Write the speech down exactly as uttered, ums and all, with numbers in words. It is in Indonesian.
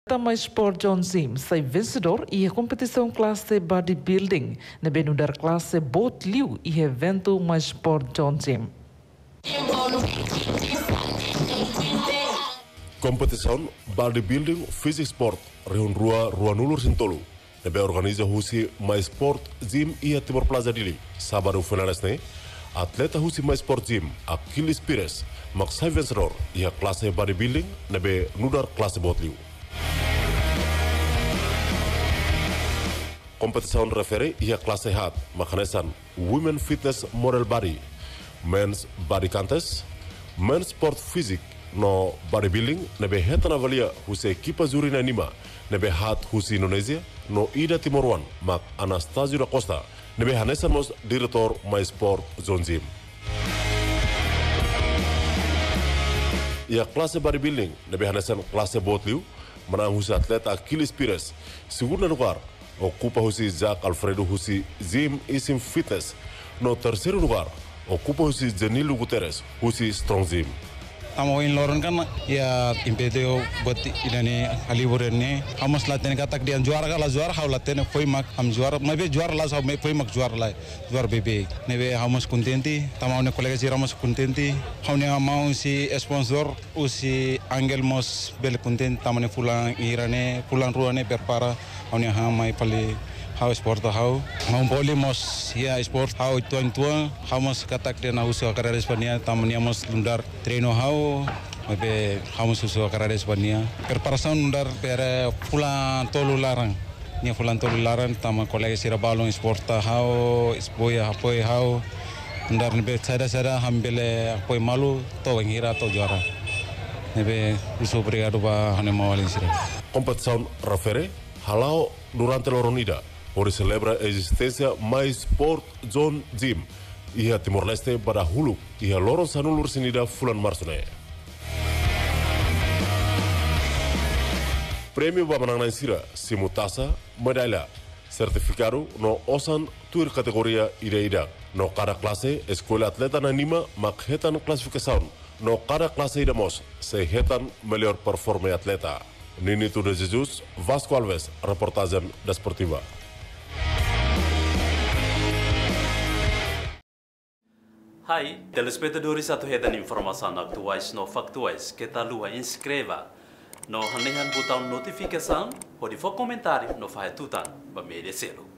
Tama Sport John Zim sai vencedor e a competição classe bodybuilding na benudar classe bot liu e evento mais Sport John Zim. Kompetisi bodybuilding fisik sport reun rua rua nulur sintolu. Nebe organiza husi My Sport Gym ia Timor Plaza Dili. Sabaru finales ne, atleta husi My Sport Gym Achilles Pires maksai vencedor ia klase bodybuilding nebe nudar klase botliu. Kompetisi refere ia klase hat makanesan Women Fitness Model Body, Men's Body Contest, Men's Sport Fisik no bodybuilding nebe hetana valia husi ekipa zuri na nima nebe hat husi Indonesia no ida Timoruan mak Anastasio da Costa nebe hanesan mos direktor My Sport John Zim. Ia klase bodybuilding nebe hanesan klase botliu menang husi atleta Achilles Pires segunda lugar ocupa husi Jack Alfredo husi Zim Isim Fitness no terceiro lugar ocupa husi Janilo Guterres husi Strong Zim. Tama in loron kan ya impedeo buat ini kaliburan ni hamas latihan katak dia juara kala juara hau latihan foi mak ham juara maybe juara lah sau foi mak juara lah juara bebe nebe hamas kontenti tama une kolega si hamas kontenti hau ne mau si sponsor usi Angel Mos bel kontenti tama ne pulang irane pulang ruane perpara hau ne hamai pali hau sport hau mau poli mos ya sport hau tuan tuan hau mos katak dia na usaha karera Spania tamani mos lundar treino hau be hau mos usaha karera Spania preparação lundar pere pulang tolu larang nia pulang tolu larang tama kolega sira balong sport hau boya apoy hau lundar be sada sada hambele apoy malu to ngira to juara nebe uso obrigado ba hane mawalin sira. Kompetisi refere halau durante loronida por celebra a existência My Sport John Zim ia Timor-Leste pada hulu ia loron sanulur sinida fulan marsune. Prêmio bamanang nansira simutasa medalha certificado no osan tuir kategoria ida-ida no cada classe escola atleta na nima makhetan classificação no cada classe idamos se hetan melhor performe atleta. Nini Tudo Jesus, Vasco Alves, reportagem da Sportiva. Hai, telespectadores satu hetan informação atuais no factuais que tá lua inscreva no hanehan botão notificação pode for comentário no faz tutan ba merecê-lo.